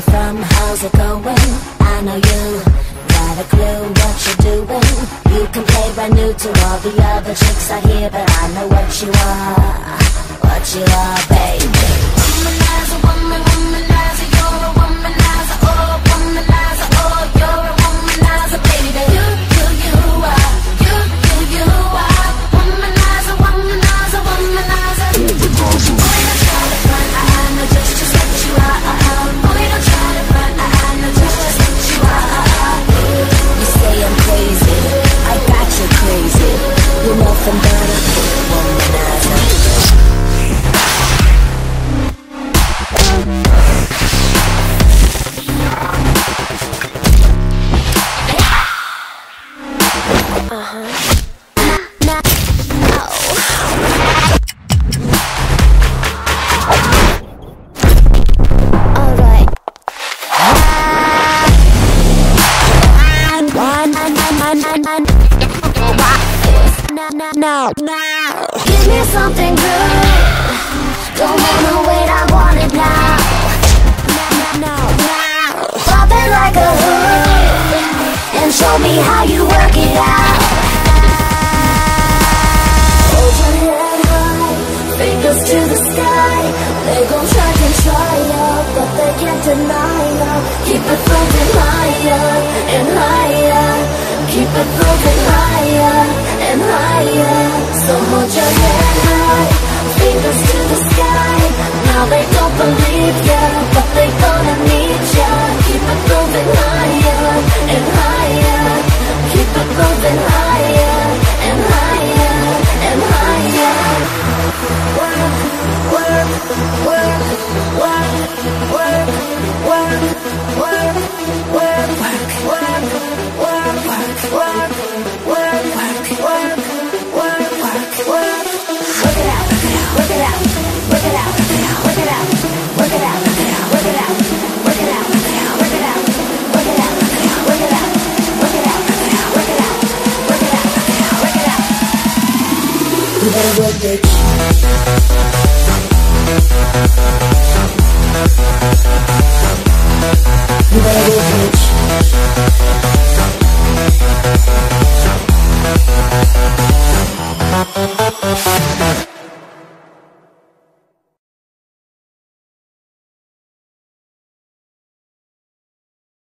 you from? How's it going? I know you got a clue what you're doing. You can play brand new to all the other chicks out here, but I know what you are, baby. Womanizer, womanizer, you're a womanizer, oh, womanizer, oh, you're a womanizer, baby. You are, you are, womanizer, womanizer, womanizer. Boy, don't try to front, I know just what you are. Boy, don't try to front, I know just what you are. You say I'm crazy, I got you crazy. You're nothing but a womanizer. No. Give me something good. Don't wanna wait, I want it now. Pop it like a hood and show me how you work it out. Hold your head high, fingers to the sky. They gon' try ya, but they can't deny ya. Keep it floating higher and higher. Keep it floating higher and higher. So hold your head high, fingers to the sky. Now they don't believe ya, but they gonna need ya. Keep it moving higher and higher. Keep it moving higher and higher and higher. Work, work, work, work, work, work, work, work, work, work, work, work. You better work, bitch. You better work, bitch.